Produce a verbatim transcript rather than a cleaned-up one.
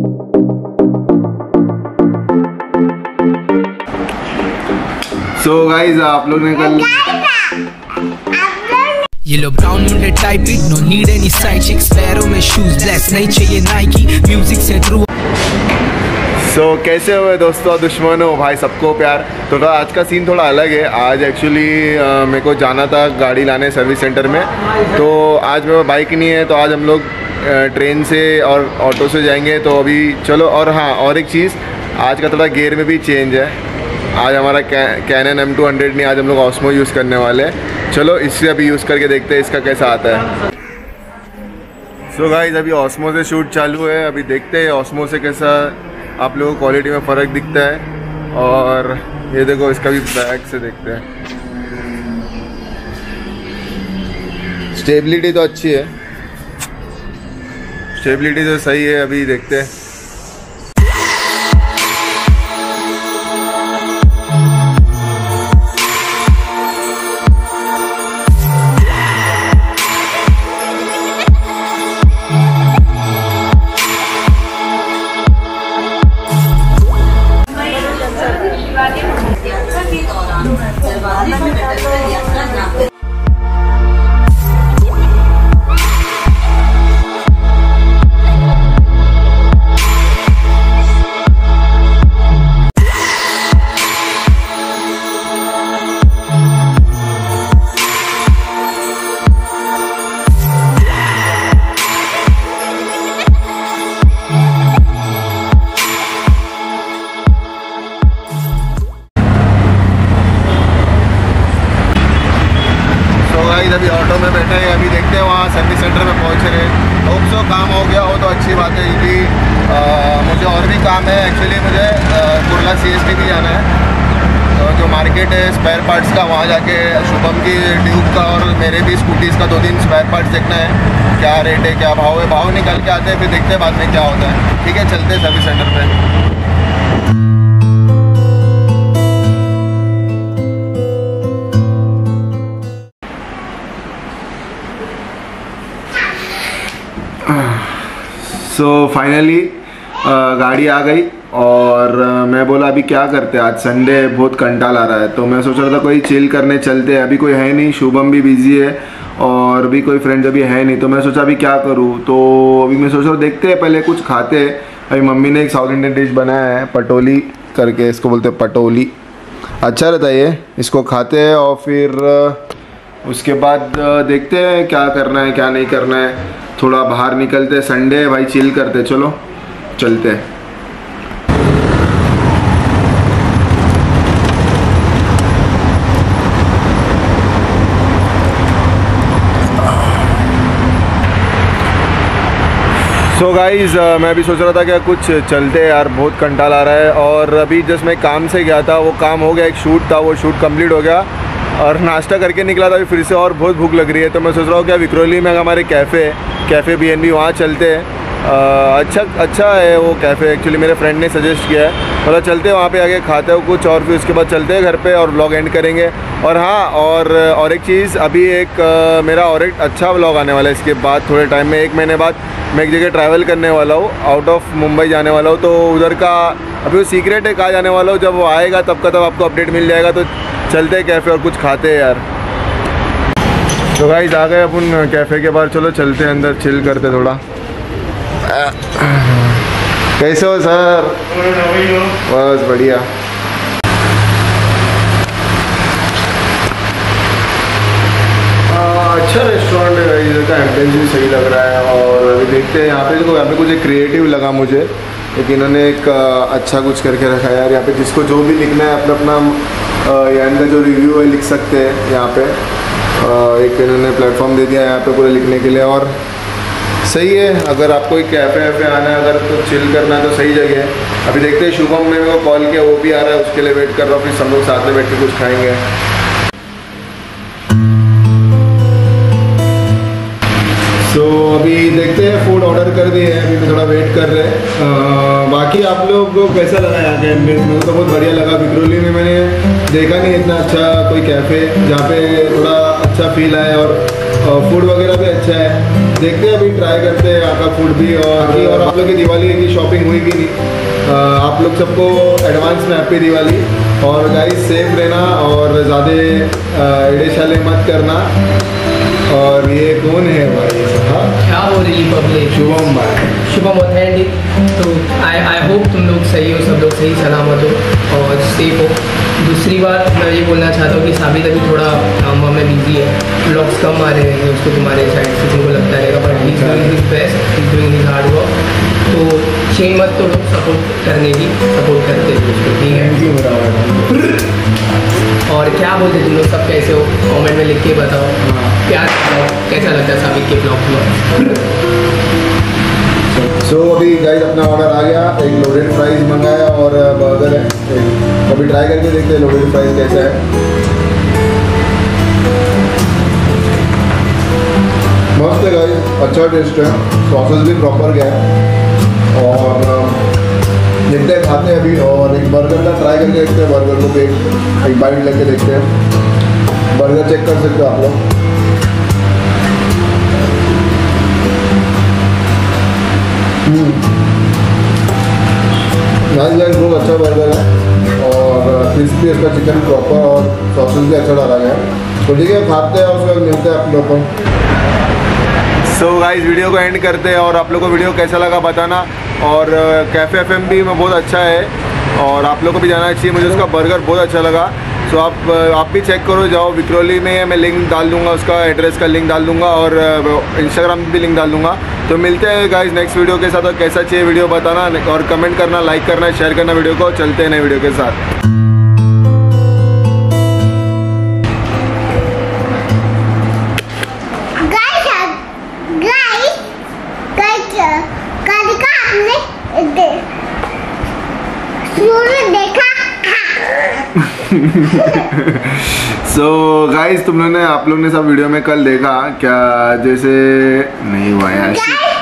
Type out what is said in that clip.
So guys आप लोग ने कल ये लो ब्राउन मुंडे type it no need any side chicks पैरों में शूज ब्लेस नहीं चाहिए नाइकी म्यूजिक से थ्रू। सो so, कैसे हुए दोस्तों, दुश्मनों, भाई सबको प्यार। तो थोड़ा आज का सीन थोड़ा अलग है। आज एक्चुअली मेरे को जाना था गाड़ी लाने सर्विस सेंटर में, तो आज मेरे बाइक नहीं है, तो आज हम लोग ट्रेन से और ऑटो से जाएंगे। तो अभी चलो, और हाँ और एक चीज़, आज का थोड़ा गियर में भी चेंज है। आज हमारा कैनन एम टू हंड्रेड नहीं, आज हम लोग ऑस्मो यूज़ करने वाले हैं। चलो इससे अभी यूज़ करके देखते हैं इसका कैसा आता है। सो so गाइस अभी ऑस्मो से शूट चालू है, अभी देखते हैं ऑस्मो से कैसा आप लोगों को क्वालिटी में फ़र्क दिखता है। और ये देखो इसका भी बैक से देखते हैं। स्टेबिलिटी तो अच्छी है, स्टेबिलिटी तो सही है, अभी देखते हैं। अभी ऑटो में बैठे हैं, अभी देखते हैं वहाँ सर्विस सेंटर में पहुँच रहे हैं। होप सो काम हो गया हो तो अच्छी बात है, क्योंकि मुझे और भी काम है। एक्चुअली मुझे कुर्ला सी एस टी भी जाना है, तो जो मार्केट है स्पेयर पार्ट्स का, वहाँ जाके शुभम की ड्यूब का और मेरे भी स्कूटीज़ का दो तीन स्पेयर पार्ट्स देखना है, क्या रेट है, क्या भाव है। भाव निकल के आते हैं, फिर देखते हैं बाद में क्या होता है। ठीक है, चलते हैं सर्विस सेंटर पर। सो so, फाइनली गाड़ी आ गई और uh, मैं बोला अभी क्या करते हैं, आज संडे बहुत कंटाल आ रहा है, तो मैं सोच रहा था कोई चिल करने चलते हैं। अभी कोई है नहीं, शुभम भी बिजी है और भी कोई फ्रेंड अभी है नहीं, तो मैं सोचा अभी क्या करूँ। तो अभी मैं सोच रहा हूँ देखते हैं, पहले कुछ खाते हैं। अभी मम्मी ने एक साउथ इंडियन डिश बनाया है, पटोली करके, इसको बोलते हैं पटोली। अच्छा रहता है ये, इसको खाते हैं और फिर uh, उसके बाद uh, देखते हैं क्या करना है क्या नहीं करना है। थोड़ा बाहर निकलते, संडे है भाई, चिल करते। चलो चलते हैं। सो so गाइज़ मैं अभी सोच रहा था कि कुछ चलते हैं यार, बहुत कंटाल आ रहा है। और अभी जस्ट मैं काम से गया था, वो काम हो गया, एक शूट था, वो शूट कंप्लीट हो गया और नाश्ता करके निकला था। अभी फिर से और बहुत भूख लग रही है, तो मैं सोच रहा हूँ क्या विक्रोली में हमारे cafe cafe B N B, वहाँ चलते हैं। अच्छा अच्छा है वो कैफ़े, एक्चुअली मेरे फ्रेंड ने सजेस्ट किया है, मतलब चलते हैं वहाँ पे आके खाते हो कुछ और फिर उसके बाद चलते हैं घर पे और व्लॉग एंड करेंगे। और हाँ और और एक चीज़, अभी एक आ, मेरा और एक अच्छा व्लॉग आने वाला है इसके बाद, थोड़े टाइम में, एक महीने बाद मैं एक जगह ट्रैवल करने वाला हूँ, आउट ऑफ मुंबई जाने वाला हूँ। तो उधर का अभी वो सीक्रेट है, कहाँ जाने वाला हूँ, जब वो आएगा तब का तब आपको अपडेट मिल जाएगा। तो चलते हैं कैफ़े और कुछ खाते हैं यार। तो गाइस आ गए अपन कैफ़े के बाहर, चलो चलते हैं अंदर, चिल करते थोड़ा। कैसे हो सर? बस बढ़िया। अच्छा रेस्टोरेंट है, इधर का एम्बियंस भी सही लग रहा है। और अभी देखते हैं यहाँ पे, देखो यहाँ पे कुछ एक क्रिएटिव लगा मुझे, लेकिन इन्होंने एक अच्छा कुछ करके रखा है यार। यहाँ पे जिसको जो भी लिखना है अपना अपना यहाँ का जो रिव्यू है लिख सकते हैं यहाँ पे। एक इन्होंने प्लेटफॉर्म दे दिया है यहाँ पे पूरे लिखने के लिए, और सही है। अगर आपको एक कैफ़े वैफ़े आना है, अगर तो चिल करना है तो सही जगह है। अभी देखते हैं, शुभम ने मेरे को कॉल किया, वो भी आ रहा है, उसके लिए वेट कर रहा हूँ, फिर सब लोग साथ में बैठ के कुछ खाएंगे। तो अभी देखते हैं, फूड ऑर्डर कर दिए हैं, अभी मैं थोड़ा वेट कर रहे हैं। बाकी आप लोग को कैसा लगा यहाँ के एम्बियंस? मेरे को तो बहुत बढ़िया लगा। विक्रोली में मैंने देखा नहीं इतना अच्छा कोई कैफ़े जहाँ पे थोड़ा अच्छा फील आए, और फूड वगैरह भी अच्छा है। देखते हैं, अभी ट्राई करते हैं यहाँ का फूड भी। और और आप लोग की दिवाली की शॉपिंग हुई कि नहीं? आप लोग सबको एडवांस में हैप्पी दिवाली। और गाइस सेफ रहना और ज़्यादा एड़े शाले मत करना। और ये कौन है भाई? हाँ क्या हो रही पब्लिक? शुभम भाई, शुभम ऑथेंटिक। तो आई आई होप तुम लोग सही हो, सब लोग सही सलामत हो और सेफ हो। दूसरी बात मैं ये बोलना चाहता हूँ कि साबित अभी थोड़ा काम वाम में बिजी है, ब्लॉग्स कम आ रहे हैं उसको तुम्हारे साइड से तुमको लगता रहेगा, but he is doing his best, he is doing his hard work. तो चेन मत तोड़ो, सपोर्ट करने की, सपोर्ट करते हैं उसको, ठीक है? और क्या बोलते तुम लोग सब, कैसे हो? कमेंट में लिख के बताओ। प्यार बताओ, कैसा लगता है साबित के ब्लॉग में? सो so, अभी गाइस अपना ऑर्डर आ गया, एक लोडेड फ्राइज मंगाया और बर्गर है। अभी ट्राई करके देखते हैं लोडेड फ्राइज कैसा है। मस्त है गाइस, अच्छा टेस्ट है, सॉसेस भी प्रॉपर गया है। और देखते हैं, खाते हैं अभी। और एक बर्गर का ट्राई करके देखते हैं, बर्गर को भी एक बाइट लेके देखते हैं। बर्गर चेक कर सकते हो आप लोग। नाइस गाइस, बहुत अच्छा बर्गर है और क्रिस्पी इसका चिकन प्रॉपर और सॉसेस भी अच्छा डाला गया है। तो ठीक है, खाते हैं और उसके बाद मिलते हैं आप लोग को। सो गाइस वीडियो को एंड करते हैं और आप लोगों को वीडियो कैसा लगा बताना। और कैफ़े एफ एम भी में बहुत अच्छा है और आप लोग को भी जाना चाहिए, मुझे उसका बर्गर बहुत अच्छा लगा। सो आप आप भी चेक करो, जाओ। विक्रोली में मैं लिंक डाल दूँगा, उसका एड्रेस का लिंक डाल दूँगा और इंस्टाग्राम भी लिंक डाल दूँगा। तो मिलते हैं गाइस नेक्स्ट वीडियो के साथ। और कैसा चाहिए वीडियो बताना और कमेंट करना, लाइक करना, शेयर करना वीडियो को। चलते हैं नए वीडियो के साथ। सो गाइस तुम लोगों ने आप लोग ने सब वीडियो में कल देखा क्या? जैसे नहीं हुआ यार।